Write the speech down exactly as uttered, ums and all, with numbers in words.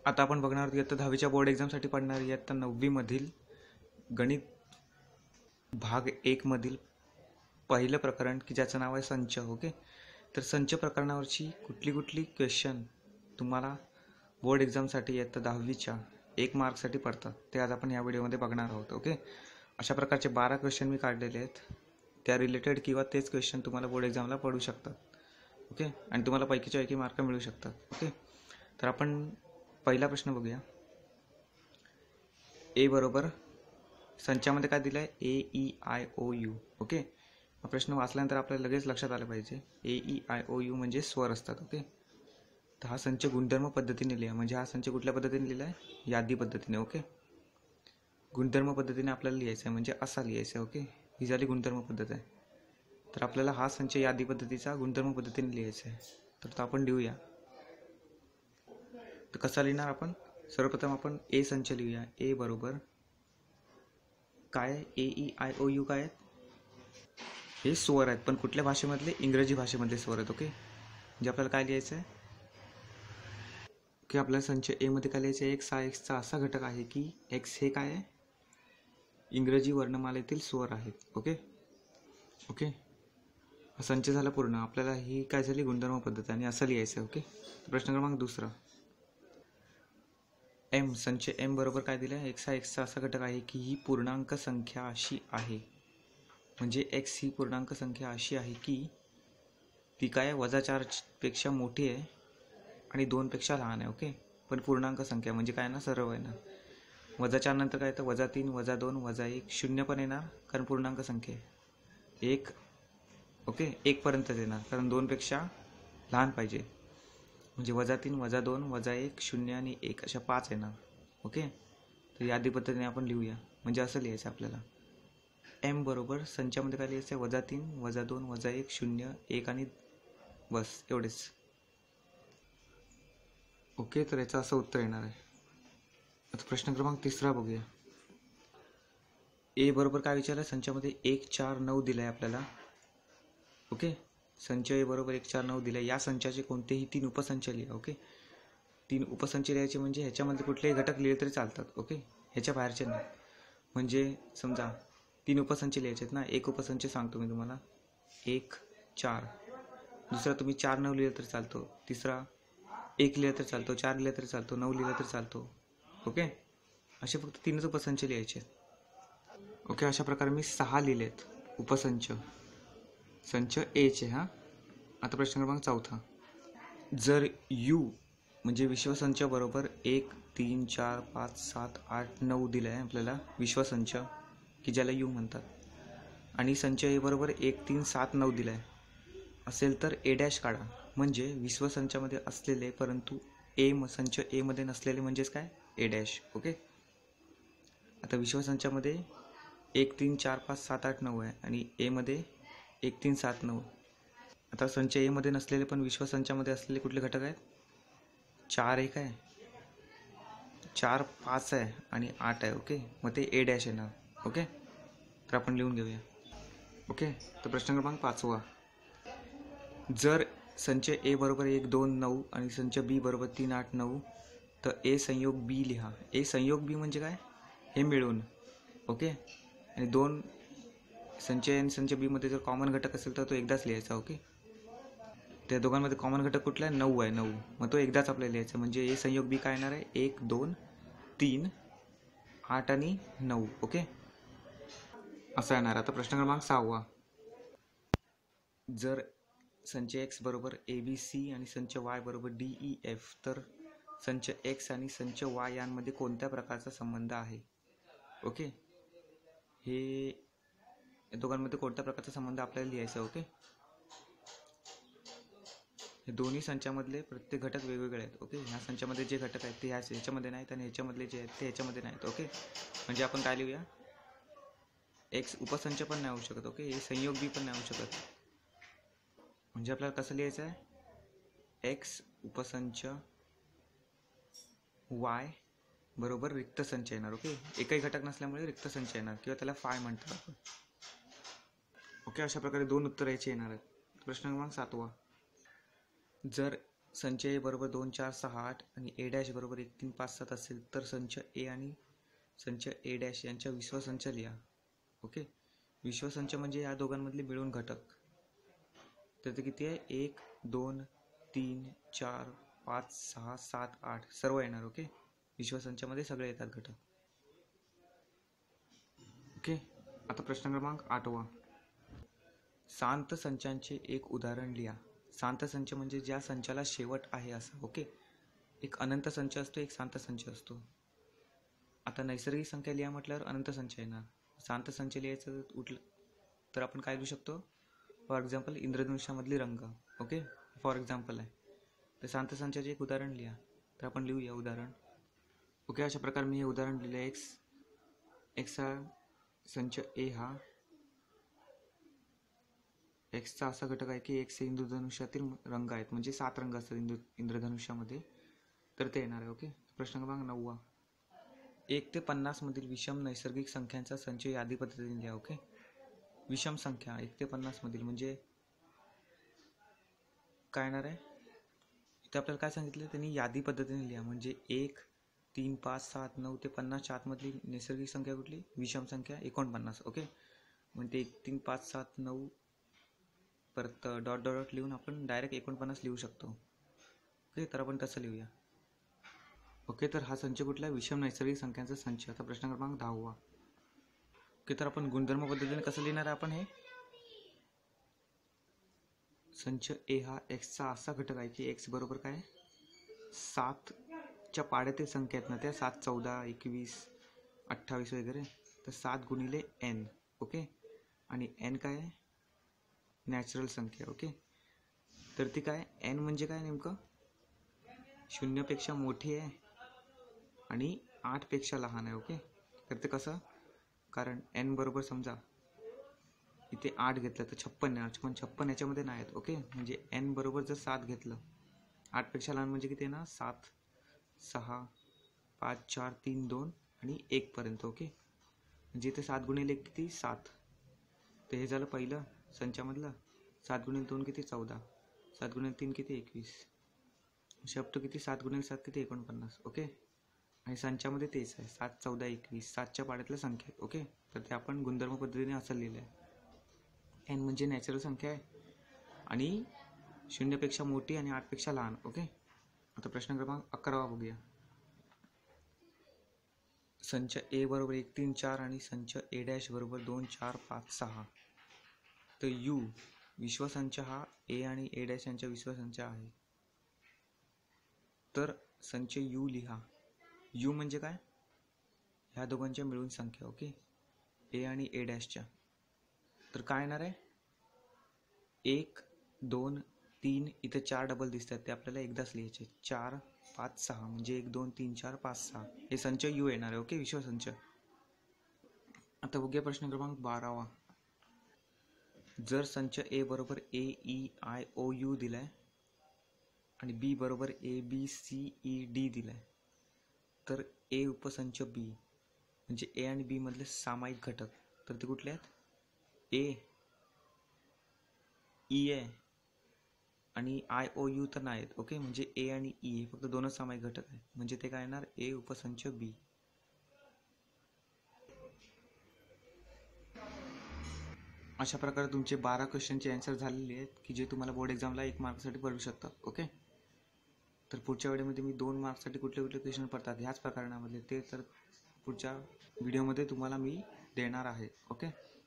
आता आपण बघणार आहोत इयत्ता दहावीच्या बोर्ड एक्झामसाठी पडणार इयत्ता नववीमधील गणित भाग एक मधील पहिलं प्रकरण की ज्याचं नाव आहे संच. ओके, तर संच प्रकरणावरची कुठली कुठली क्वेश्चन तुम्हाला बोर्ड एक्झामसाठी इयत्ता दहावीच्या एक मार्कसाठी पडतात ते आज आपण या व्हिडिओमध्ये बघणार आहोत. ओके, अशा प्रकारचे बारा क्वेश्चन मी काढलेले आहेत, त्या रिलेटेड किंवा तेच क्वेश्चन तुम्हाला बोर्ड एक्झामला पडू शकतात. ओके, आणि तुम्हाला पैकीच्या पैकी मार्क मिळू शकतात. ओके, तर आपण पहिला प्रश्न बघूया. ए बरोबर संचामध्ये काय दिलं आहे? A E I O U. Okay, हा प्रश्न वाचल्यानंतर आपल्याला लगेच लक्षात आलं पाहिजे A E I O U म्हणजे स्वर असतात. ओके, तर हा संच गुणधर्म पद्धतीने लिहा. म्हणजे हा संच कुठल्या पद्धतीने लिहिला आहे? यादी पद्धतीने. ओके, गुणधर्म पद्धतीने आपल्याला लिहायचं आहे, म्हणजे असा लिहायचं आहे. ओके, ही झाली गुणधर्म पद्धत आहे. तर आपल्याला हा संच यादी पद्धतीचा गुणधर्म पद्धतीने लिहायचा आहे. तर तो आपण लिहूया. तर कसा लिहिणार आपण? सर्वप्रथम आपण ए संच लिहूया. ए बरोबर काय? A E I O U काय आहेत? हे स्वर आहेत, पण कुठल्या भाषेमधले? इंग्रजी भाषेमधले स्वर आहेत. ओके, म्हणजे आपल्याला काय लिहायचं आहे की आपल्याला संच ए मध्ये काय लिहायचं आहे? एक्स हा एक्सचा असा घटक आहे की एक्स हे काय आहे? इंग्रजी वर्णमालेतील स्वर आहेत. ओके ओके हा संच झाला पूर्ण. आपल्याला ही काय झाली? गुणधर्म पद्धत, आणि असं लिहायचं आहे. ओके, प्रश्न क्रमांक दुसरा. एम संच एम बरोबर काय दिलं आहे? एक्स हा एक्सचा असा घटक आहे की ही पूर्णांक संख्या अशी आहे. म्हणजे एक्स ही पूर्णांक संख्या अशी आहे की ती काय? वजा चारपेक्षा मोठी आहे आणि दोनपेक्षा लहान आहे. ओके, पण पूर्णांक संख्या म्हणजे काय ना? सरळ आहे ना. वजा चार नंतर काय येतं? वजा तीन, वजा दोन, वजा एक, शून्य पण येणार कारण पूर्णांक संख्या आहे. एक. ओके, एकपर्यंतच येणार कारण दोनपेक्षा लहान पाहिजे. म्हणजे वजा तीन, वजा दोन, वजा एक, शून्य आणि एक अशा पाच येणार. ओके, तर यादी पद्धतीने आपण लिहूया. म्हणजे असं लिहायचं आपल्याला. एम बरोबर संचामध्ये काय लिहायचं आहे? वजा तीन, वजा दोन, वजा एक, शून्य, एक आणि बस एवढेच. ओके, तर याचं असं उत्तर येणार आहे. आता प्रश्न क्रमांक तिसरा बघूया. ए बरोबर काय विचारलं? संचामध्ये एक चार नऊ दिलं आहे आपल्याला. ओके, संच ए बरोबर एक चार नऊ दिलं आहे. या संचाचे कोणतेही तीन उपसंच लिहा. ओके, तीन उपसंच लिहायचे म्हणजे ह्याच्यामध्ये कुठलेही घटक लिहिले तरी चालतात. ओके, ह्याच्या बाहेरचे नाही. म्हणजे समजा तीन उपसंच लिहायचे आहेत ना. एक उपसंच सांगतो मी तुम्हाला, एक चार. दुसरा तुम्ही चार नऊ लिहिलं तरी चालतो. तिसरा एक लिहिलं तरी चालतो, चार लिहिलं तरी चालतो, नऊ लिहिलं तरी चालतो. ओके, असे फक्त तीनच उपसंच लिहायचे आहेत. ओके, अशा प्रकारे मी सहा लिहिलेत उपसंच संच एचे. हां, आता प्रश्न क्रमांक चौथा. जर यू म्हणजे विश्वसंच बरोबर एक तीन चार पाच सात आठ नऊ दिलं आहे आपल्याला विश्वसंच की ज्याला यू म्हणतात, आणि संच ए बरोबर एक तीन सात नऊ दिलं आहे असेल तर ए डॅश काढा. म्हणजे विश्वसंचामध्ये असलेले परंतु ए संच एमध्ये नसलेले म्हणजेच काय? A dash. ओके, आता विश्वसंचामध्ये एक तीन चार पाच सात आठ नऊ आहे आणि एमध्ये एक तीन सात नऊ. आता संच एमध्ये नसलेले पण विश्वसंचामध्ये असलेले कुठले घटक आहेत? चार एक आहे, चार पाच आहे आणि आठ आहे. ओके, मग ते ए डॅश येणार. ओके, तर आपण लिहून घेऊया. ओके, तर प्रश्न क्रमांक पाचवा. जर संच ए बरोबर एक दोन नऊ आणि संच बी बरोबर तीन आठ नऊ तर ए संयोग बी लिहा. ए संयोग बी म्हणजे काय? हे मिळून. ओके, आणि दोन संच ए आणि संच बीमध्ये जर कॉमन घटक असेल तर तो एकदाच लिहायचा. ओके, त्या दोघांमध्ये कॉमन घटक कुठला आहे? नऊ आहे. नऊ, मग तो एकदाच आपल्याला लिहायचा. म्हणजे ए संयोग बी काय येणार आहे? एक दोन तीन आठ आणि नऊ. ओके, असा येणार. आता प्रश्न क्रमांक सहावा. जर संच एक्स बरोबर ए बी सी आणि संच वाय बरोबर डी ई एफ तर संच एक्स आणि संच वाय यांमध्ये कोणत्या प्रकारचा संबंध आहे? ओके, हे दोघांमध्ये कोणत्या प्रकारचा संबंध आपल्याला लिहायचा. ओके, हे दोन्ही संचामधले प्रत्येक घटक वेगवेगळे आहेत. ओके, ह्या संचामध्ये जे घटक आहेत ते ह्या ह्याच्यामध्ये नाहीत आणि ह्याच्यामधले जे आहेत ते ह्याच्यामध्ये नाहीत. ओके, म्हणजे आपण काय लिहूया? एक्स उपसंच पण नाही होऊ शकत. ओके, हे संयोग बी पण नाही होऊ शकत. म्हणजे आपल्याला कसं लिहायचं आहे? एक्स उपसंच वाय बरोबर रिक्त संच येणार. ओके, एकही घटक नसल्यामुळे रिक्त संच येणार किंवा त्याला फाय म्हणतात आपण. ओके, अशा प्रकारे दोन उत्तर यायचे येणार आहेत. प्रश्न क्रमांक सातवा. जर संच ए बरोबर दोन चार सहा आठ आणि ए डॅश बरोबर एक तीन पाच सात असेल तर संच ए आणि संच ए डॅश यांच्या विश्वसंच लिहा. ओके, विश्वसंच म्हणजे या दोघांमधले मिळून घटक. तर ते किती आहे? एक दोन तीन चार पाच सहा सात आठ सर्व येणार. ओके, विश्वसंचामध्ये सगळे येतात घटक. ओके, आता प्रश्न क्रमांक आठवा. शांत संचांचे एक उदाहरण लिहा. शांत संच म्हणजे ज्या संचाला शेवट आहे असा. ओके, एक अनंत संच असतो, एक शांत संच असतो. आता नैसर्गिक संख्या लिहा म्हटल्यावर अनंत संच येणार. शांत संच लिहायचं उठलं तर आपण काय लिहू शकतो? फॉर एक्झाम्पल इंद्रधनुष्यामधली रंग. ओके, फॉर एक्झाम्पल आहे. तर शांत संचाचे एक उदाहरण लिहा. तर आपण लिहूया उदाहरण. ओके, अशा प्रकारे मी हे उदाहरण लिहिलं. एक्स एक्स हा संच ए हा एक्सचा असा घटक आहे की एक्स हे इंद्रधनुष्यातील रंग आहेत, म्हणजे सात रंग असतात इंद्र इंद्रधनुष्यामध्ये. तर ते येणार आहे. ओके, प्रश्न क्रमांक नववा. एक ते पन्नास मधील विषम नैसर्गिक संख्यांचा संच यादी पद्धतीने लिहा. ओके, विषम संख्या एक ते पन्नास मधील म्हणजे काय येणार आहे? इथे आपल्याला काय सांगितलं त्यांनी? यादी पद्धतीने लिहा. म्हणजे एक तीन पाच सात नऊ ते पन्नासच्या आतमधली नैसर्गिक संख्या कुठली? विषम संख्या एकोणपन्नास. ओके, म्हणजे एक तीन पाच सात नऊ परत डॉट डॉट डॉट लिहून आपण डायरेक्ट एकोणपन्नास लिहू शकतो. ओके, तर आपण तसं लिहूया. ओके, तर हा संच कुठला? विषम नैसर्गिक संख्यांचा संच. आता प्रश्न क्रमांक दहावा. ओके, तर आपण गुणधर्म पद्धतीने कसं लिहिणार आहे? आपण हे संच ए हा एक्सचा असा घटक आहे की एक्स बरोबर काय? सातच्या पाड्यातील संख्या आहेत ना त्या, सात चौदा एकवीस अठ्ठावीस वगैरे. तर सात गुणिले एन. ओके, आणि एन काय आहे? नॅचरल संख्या. ओके, तर ती काय? एन म्हणजे काय नेमकं? शून्यपेक्षा मोठी आहे आणि आठपेक्षा लहान आहे. ओके, तर ते कसं? कारण एन बरोबर समजा इथे आठ घेतलं तर छप्पन आहे, पण छप्पन याच्यामध्ये नाही आहेत. ओके, म्हणजे एन बरोबर जर सात घेतलं, आठपेक्षा लहान म्हणजे किती ना? सात सहा पाच चार तीन दोन आणि एकपर्यंत. ओके, म्हणजे इथे सात गुणिले एक किती? सात. तर हे झालं पहिलं संचामधलं. सात गुणिले दोन किती? चौदा. सात गुणिले तीन किती? एकवीस. शेवट किती? सात गुणिले सात किती? एकोणपन्नास. ओके, आणि संचामध्ये तेच आहे, सात चौदा एकवीस, सातच्या पाड्यातल्या संख्या. ओके, तर ते आपण गुणधर्म पद्धतीने असं लिहिलं आहे. एन म्हणजे नॅचरल संख्या आहे आणि शून्यपेक्षा मोठी आणि आठपेक्षा लहान. ओके, आता प्रश्न क्रमांक अकरावा बघूया. संच ए बरोबर एक तीन चार आणि संच ए डॅश बरोबर दोन चार पाच सहा. तर यू विश्वसंच हा ए आणि ए डॅश यांच्या विश्वसंच आहे. तर संच यू लिहा. यू म्हणजे काय? ह्या दोघांच्या मिळून संख्या. ओके, ए आणि ए डॅशच्या. तर काय येणार आहे? एक दोन तीन, इथे चार डबल दिसतात ते आपल्याला एकदाच लिहायचे. चार पाच सहा म्हणजे एक दोन तीन चार पाच सहा हे संच यू येणार आहे. ओके, विश्वसंच. आता बघूया प्रश्न क्रमांक बारावा. जर संच ए बरोबर A E I O U दिलाय आणि बी बरोबर A B C E D दिलाय, तर ए उपसंच बी म्हणजे ए आणि बी मधले सामायिक घटक तर ते कुठले आहेत? ए ई आहे आणि आय ओ यू तर नाही आहेत. ओके, म्हणजे ए आणि ई हे फक्त दोनच सामायिक घटक आहेत, म्हणजे ते काय येणार? ए उपसंच बी. अशा प्रकारे तुमचे बारा क्वेश्चनचे आन्सर झालेले आहेत की जे तुम्हाला बोर्ड एक्झामला एक मार्कसाठी पडू शकतात. ओके, तर पुढच्या वेळेमध्ये मी दोन मार्क्ससाठी कुठले कुठले क्वेश्चन पडतात ह्याच प्रकरणामधले ते तर पुढच्या व्हिडिओमध्ये तुम्हाला मी देणार आहे. ओके.